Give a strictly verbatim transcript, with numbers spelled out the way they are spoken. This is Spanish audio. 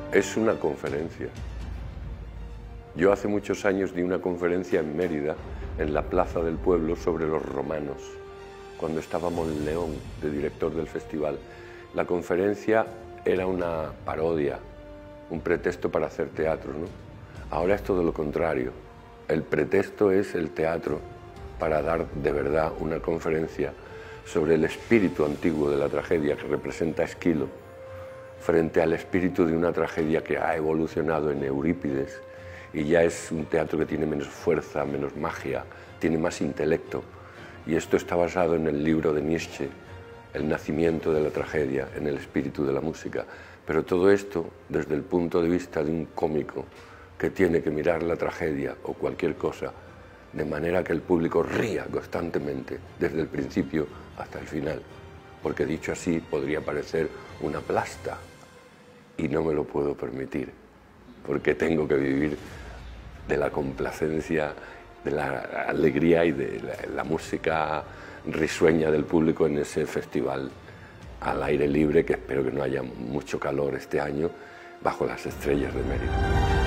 es una conferencia. Yo hace muchos años di una conferencia en Mérida, en la plaza del pueblo, sobre los romanos, cuando estaba Monleón, de director del festival. La conferencia era una parodia, un pretexto para hacer teatro, ¿no? Ahora es todo lo contrario. El pretexto es el teatro para dar de verdad una conferencia sobre el espíritu antiguo de la tragedia que representa Esquilo, frente al espíritu de una tragedia que ha evolucionado en Eurípides y ya es un teatro que tiene menos fuerza, menos magia, tiene más intelecto. Y esto está basado en el libro de Nietzsche, El nacimiento de la tragedia, en el espíritu de la música. Pero todo esto desde el punto de vista de un cómico que tiene que mirar la tragedia o cualquier cosa de manera que el público ría constantemente, desde el principio hasta el final. Porque dicho así podría parecer una plasta y no me lo puedo permitir, porque tengo que vivir de la complacencia, de la alegría y de la, la música risueña del público en ese festival al aire libre, que espero que no haya mucho calor este año, bajo las estrellas de Mérida.